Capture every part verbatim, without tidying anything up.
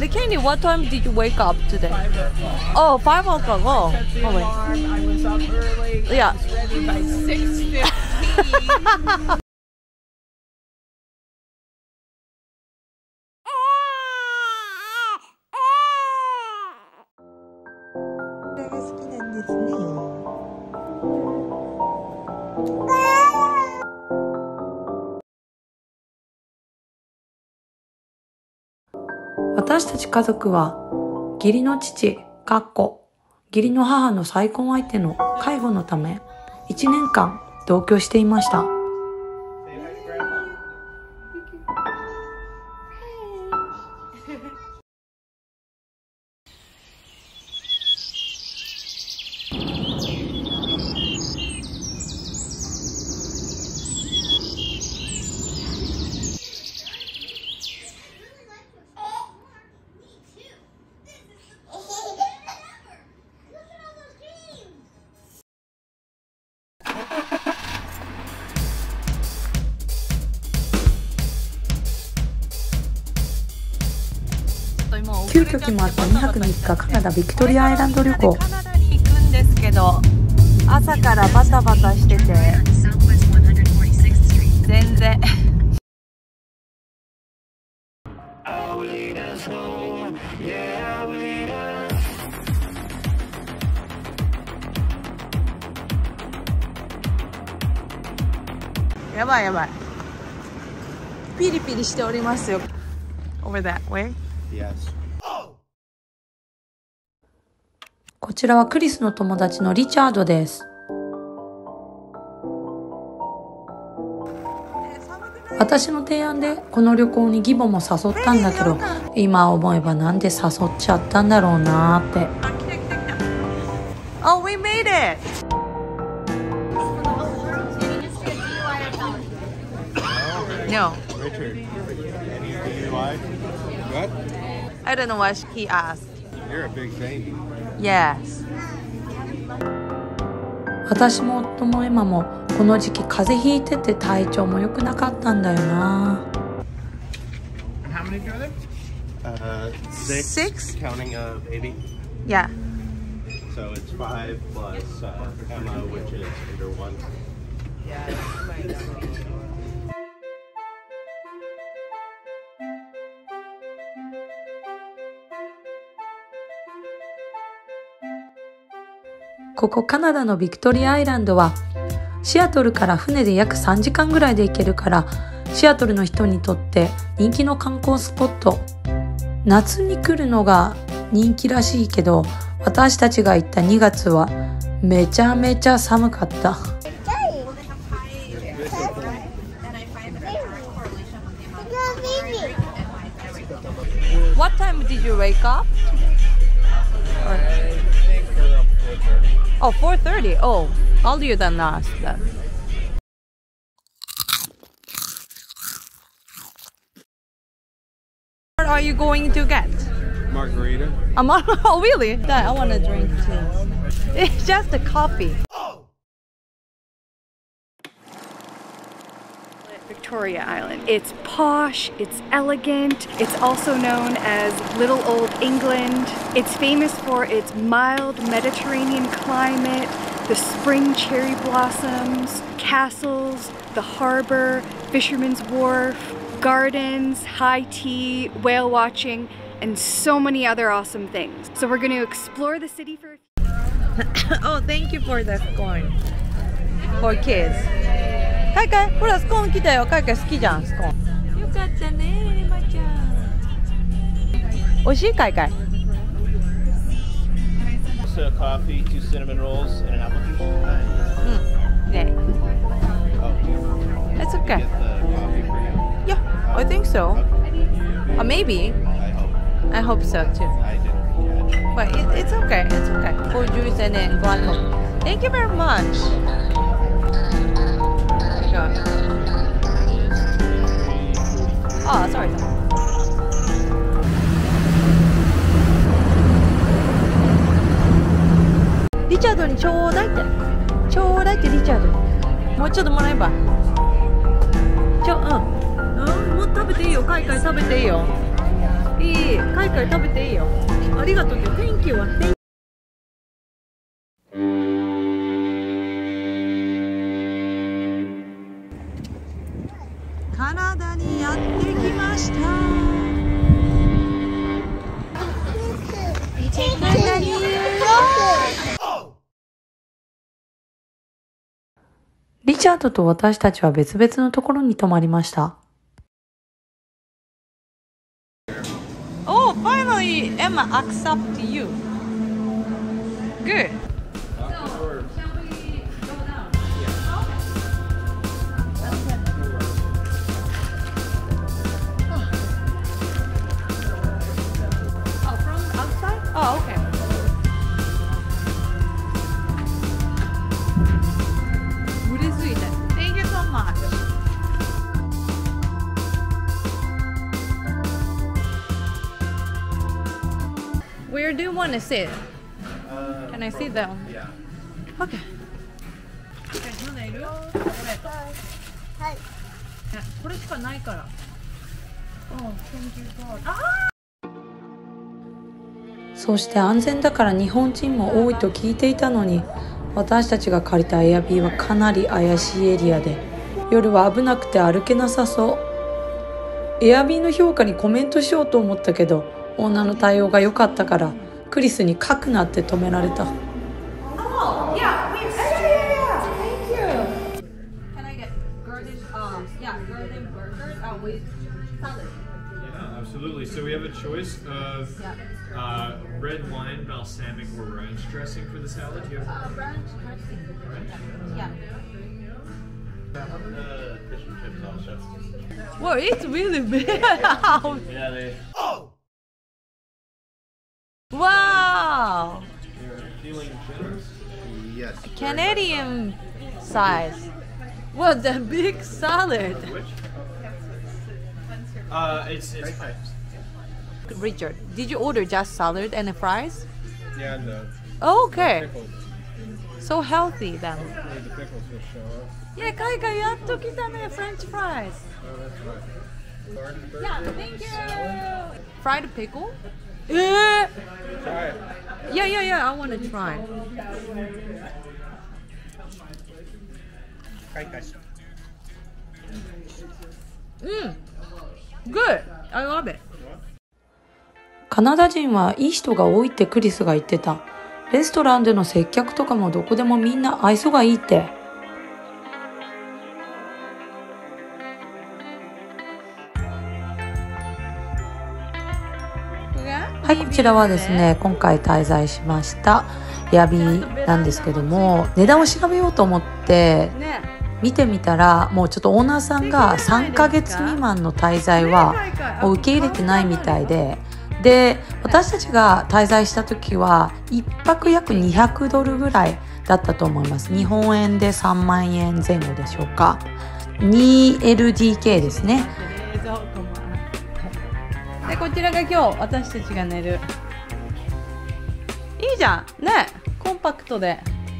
The Candy, what time did you wake up today? Five o'clock. Oh, five o'clock. Oh, Set the oh wait. alarm. I was up early. Yeah. I was ready by six fifteen. 私たち家族は義理の父、かっこ義理の母の再婚相手の介護のためいちねんかん同居していました。急遽決まったにはくみっかカナダビクトリアアイランド旅行。カナダに行くんですけど、朝からバタバタしてて全然やばいやばい、ピリピリしておりますよ。 Over that way? Yes. こちらはクリスの友達のリチャードです。私の提案でこの旅行に義母も誘ったんだけど、今思えばなんで誘っちゃったんだろうなーって。Oh, we made it! No. Richard, any D U I? What? I don't know what he asked. You're a big baby. Yes. 私も夫もエマもこの時期風邪ひいてて体調も良くなかったんだよな。 How many are there? Uh, six. Six? Counting a baby. Yeah. So it's five plus uh, Emma, which is under one. Yeah. ここカナダのビクトリアアイランドはシアトルから船で約さんじかんぐらいで行けるから、シアトルの人にとって人気の観光スポット。夏に来るのが人気らしいけど、私たちが行ったにがつはめちゃめちゃ寒かった。What time did you wake up? Oh, four thirty. Oh, earlier than us then. What are you going to get? Margarita. I'm on, oh, really? Dad, I want to drink too. It's just a coffee. Victoria Island. It's posh, it's elegant, it's also known as Little Old England. It's famous for its mild Mediterranean climate, the spring cherry blossoms, castles, the harbor, Fisherman's Wharf, gardens, high tea, whale watching, and so many other awesome things. So we're going to explore the city for... Oh, thank you for the corn. For kids. カイカイ、ほらスコーン来たよ。カイカイ好きじゃん、スコーン。よかったね、エマちゃん。美味しい？カイカイ。 So coffee, two cinnamon rolls, and an apple juice. うん。ね。 Oh, It's did okay. you get the coffee for you? Yeah, I think so. Uh, maybe. I hope. I hope so too. I didn't catch it. But it, it's okay. It's okay. Four juice and then one coffee. Thank you very much. Oh, sorry. リチャードにちょうだいって。ちょうだいってリチャードに。もうちょっともらえば。ちょ、うん。うん、もう食べていいよ。カイカイ食べていいよ。 いい、カイカイ食べていいよ。ありがとうって、Thank you は Thank you。カナダにやってきました。リチャードと私たちは別々のところに泊まりました。Oh, finally, Emma accept you. Good. Oh, okay. Really sweet. Thank you so much. Where do you want to sit? Uh, Can I sit down? Yeah. Okay. これしかないから。そして安全だから日本人も多いと聞いていたのに、私たちが借りたエアビーはかなり怪しいエリアで、夜は危なくて歩けなさそう。エアビーの評価にコメントしようと思ったけど、オーナーの対応が良かったからクリスに書くなって止められた。 Absolutely. So we have a choice of uh, red wine, balsamic, or ranch dressing for the salad. Do you have Uh, ranch dressing. Yeah. Yeah, the fish and chips also. Well, it's really big. Yeah, they. Wow! They're feeling generous. Yes. Canadian size. What the big salad? which? Uh, it's it's Richard, did you order just salad and fries? Yeah, no. Okay. So healthy then. The pickles will show up. Yeah, 海外やっと来たね、French fries. Oh, that's right. Garden burger. Yeah, thank you. Fried pickle? Eh? Try it. Yeah, yeah, yeah. I want to try. Hi, guys. Mm. Good. I love it. カナダ人はいい人が多いってクリスが言ってた。レストランでの接客とかもどこでもみんな愛想がいいって。はい、こちらはですね、今回滞在しましたエアビーなんですけども、値段を調べようと思って見てみたら、もうちょっとオーナーさんがさんかげつ未満の滞在はもう受け入れてないみたいで、で私たちが滞在した時はいっぱく約にひゃくドルぐらいだったと思います。日本円でさんまんえんぜん後でしょうか。 にエルディーケー ですね。でこちらが今日私たちが寝る。いいじゃんね、コンパクトで。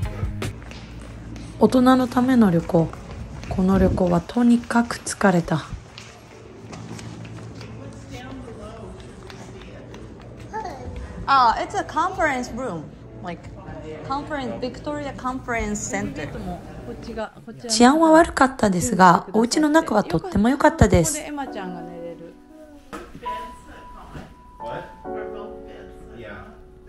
大人のための旅行。この旅行はとにかく疲れた。あ、it's a conference room, like conference Victoria Conference Center。治安は悪かったですが、お家の中はとっても良かったです。ここでエマちゃんが寝れる。 What? Yeah.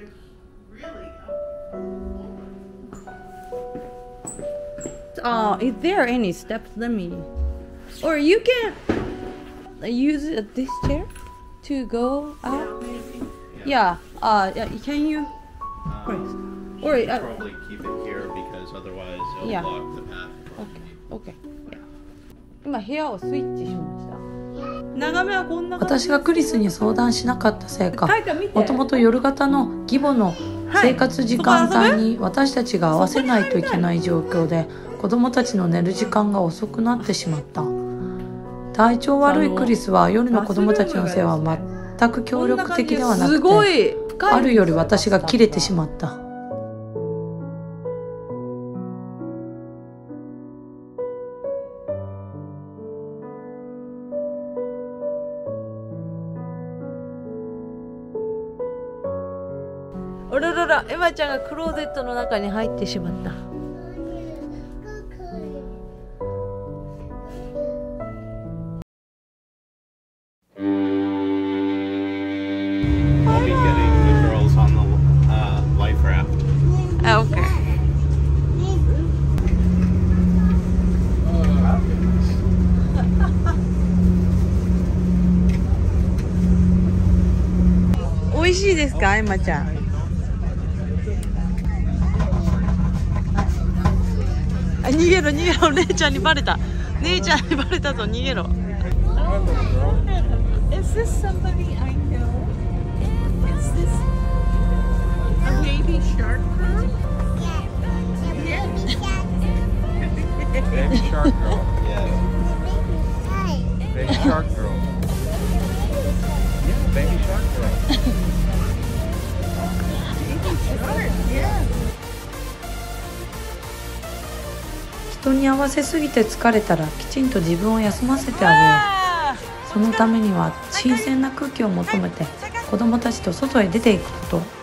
Uh, is there any steps? Let me. Or you can use this chair to go out. Yeah. Uh, can you? Um, Or you uh, probably keep it here because otherwise it'll Yeah. block the path. Okay. Okay. Yeah. 今部屋をスイッチしました。眺めはこんな感じ。私がクリスに相談しなかったせいか、もともと夜型の義母の生活時間帯に私たちが合わせないといけない状況で、子供たちの寝る時間が遅くなってしまった。体調悪いクリスは夜の子供たちの世話は全く協力的ではなくて、あるより私がキレてしまった。 おららら、エマちゃんがクローゼットの中に入ってしまった。 We'll be getting the girls on the uh, life raft. Ah, okay. Oishii desu ka, Emmaちゃん。あ、逃げろ逃げろ、姉ちゃんにバレた。姉ちゃんにバレたぞ、逃げろ。 Is this somebody I know? Is this a baby shark girl? Baby shark girl. Yeah. Baby shark girl. Yeah, baby shark girl. Yeah. 人に合わせすぎて疲れたらきちんと自分を休ませてあげよう。そのためには新鮮な空気を求めて子どもたちと外へ出ていくこと。